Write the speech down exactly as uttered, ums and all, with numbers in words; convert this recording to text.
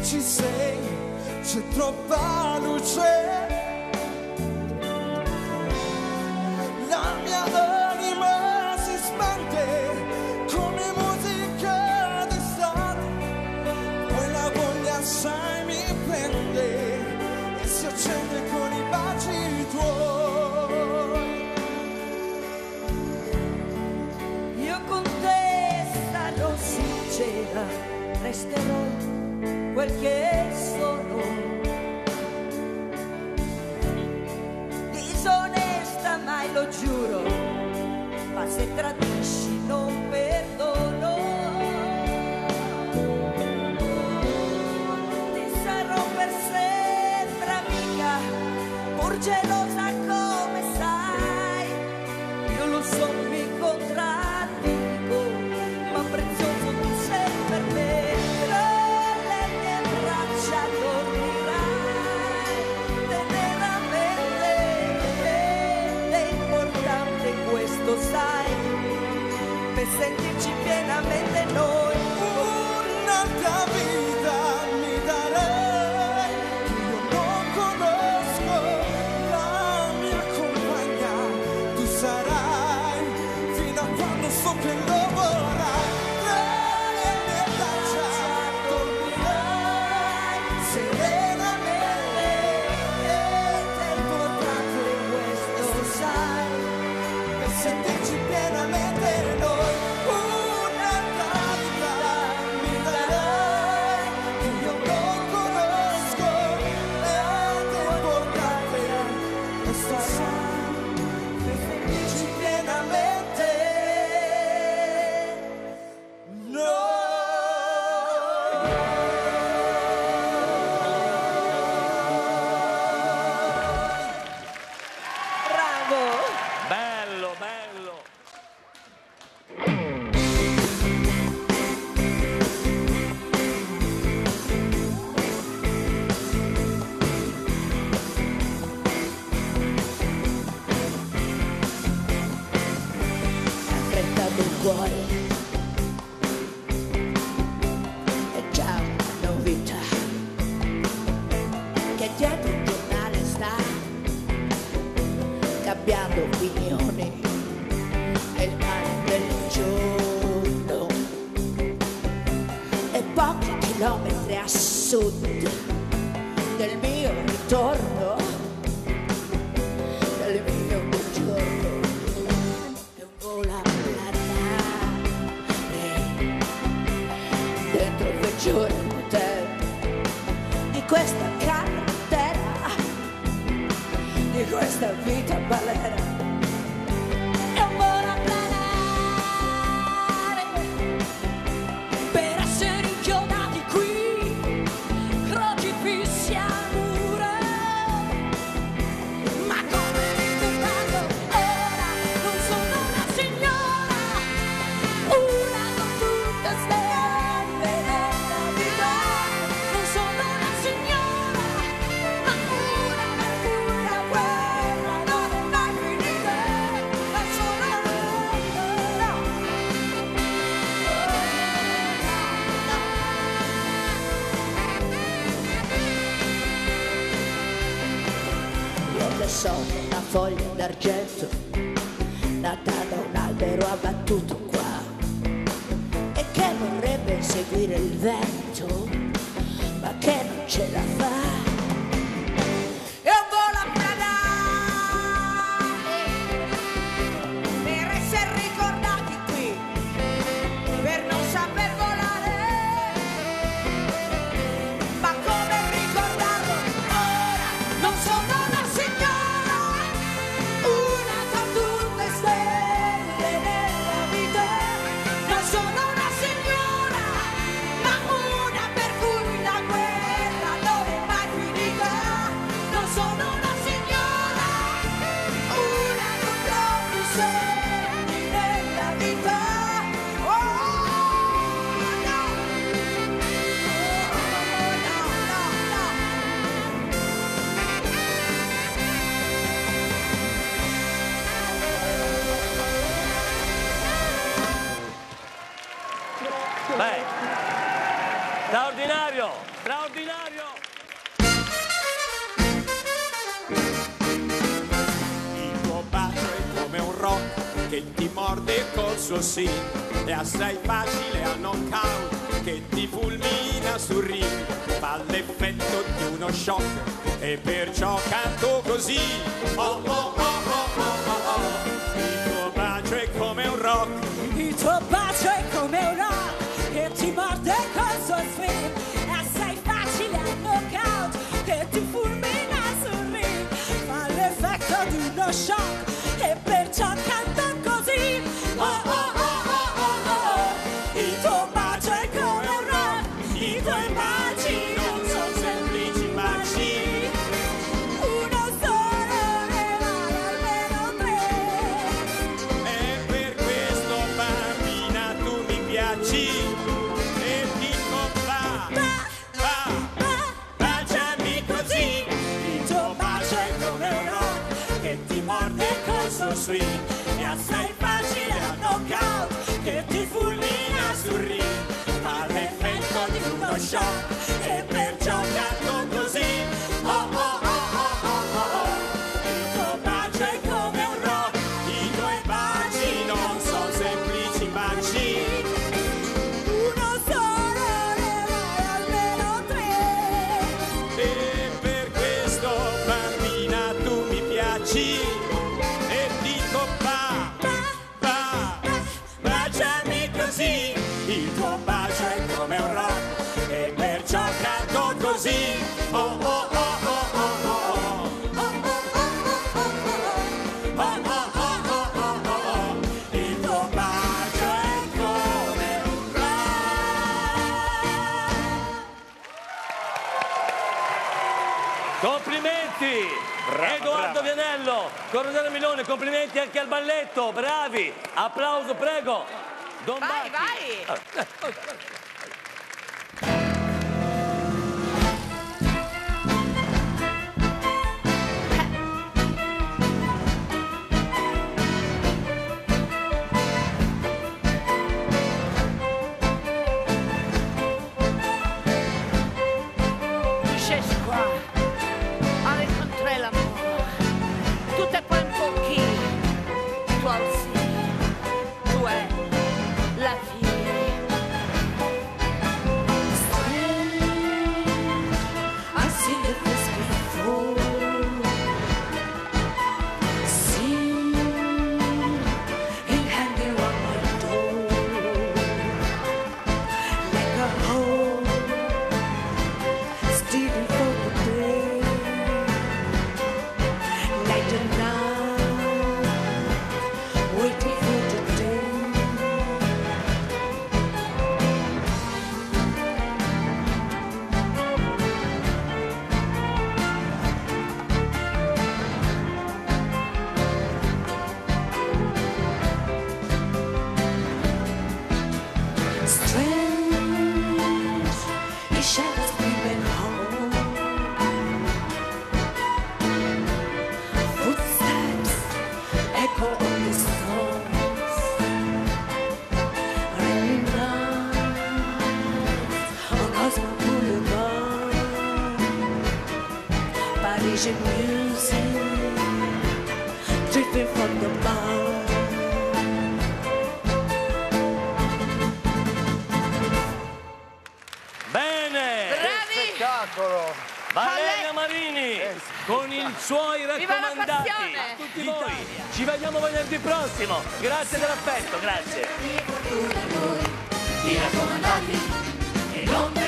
ci sei, c'è troppa luce. La mia anima si spande come musica d'estate, poi la voglia sai mi prende e si accende con i baci tuoi. Io con te sarò sincera, resterò quel che sono, disonesta mai lo giuro, ma se tradisci non perdono. Ti sarò per sempre amica, pur gelosa come sai. Io lo so, mi contraddico, ma prezioso tu sei per me. Tra le mie braccia dormirai teneramente, è importante questo sai, per sentirci pienamente noi. Un'altra vita mi darei, che io non conosco, la mia compagna tu sarai, fino a quando so che lo vorrai. Tra le mie braccia dormirai serenamente, È importante questo sai, per sentirci pienamente noi. Un'altra vita mi darei, che io non conosco, ed è importante questa sai, per sentirci pienamente noi. bravo! Bello, bello. Affrettato il cuore è già una novità che dietro il giornale sta cambiando opinioni, è il male del giorno e pochi chilometri a sud del mio ritorno, del mio buongiorno. Non vola planare dentro il peggiore hotel di questa carretera, di questa vita balera. E un volo a planare per essere inchiodati qui, crocifissi al muro. Ma come ricordarlo ora, non sono una signora, una con tutte stelle nella vita. Non sono una signora, ma una per cui la guerra non è mai finita. Ma sono no, io che sono una foglia d'argento nata da un albero abbattuto qua e che vorrebbe seguire il vento ma che non ce la fa. E un volo a planare per essere ricordati qui, per non saper volare. Ma come ricordarlo ora? Non sono una signora, una con tutte stelle nella vita. Non sono una signora, ma una per cui la guerra non è mai finita. morde col suo sì. È assai facile a knockout che ti fulmina sul ring. Fa l'effetto di uno shock e perciò canto così. Oh oh oh oh oh oh oh. Il tuo bacio è come un rock. Il tuo bacio è come un rock che ti morde col suo swing. È assai facile a knockout che ti fulmina sul ring. Fa l'effetto di uno shock e perciò canto così. Oh oh oh oh oh oh. Il tuo bacio è come un rock. I tuoi baci non sono semplici baci. Uno solo ne vale almeno tre. E per questo bambina tu mi piaci. E dico va, va, baciami così. Il tuo bacio è come un rock che ti morde col suo swing. È assai facile a knockout che ti fulmina sul ring. Fa l'effetto di uno shock e perciò canto così. Oh oh oh oh oh oh oh. Il tuo bacio è come un rock. I tuoi baci non sono semplici baci. Uno solo ne vale almeno tre. E per questo bambina tu mi piaci. E dico va, va, baciami così. Il tuo bacio è come un rock e perciò canto così. Oh oh oh oh oh oh oh. Oh oh oh oh oh oh. Il tuo bacio è come un rock. Complimenti! Brava, Edoardo brava. Vianello, Coronel Milone, complimenti anche al balletto, bravi! Applauso, prego! Don Vai, Bacchi. vai! Scesi qua, a incontrare l'amore, tutto quanto chi tu alzi, tu è la vie. I've seen your face before. Seen it hanging on my door like a hole, stealing for the day, like the night, waiting for the day. Strange, your shadows creeping home. Footsteps echo on the stones. Rainy nights on Osborne Boulevard. Parisian music drifting from the bar. Bene! Bravi! Spettacolo! Valeria Marini con i suoi Viva la raccomandati passione! a tutti voi. Ci vediamo venerdì prossimo. Grazie dell'affetto, grazie. I raccomandati e non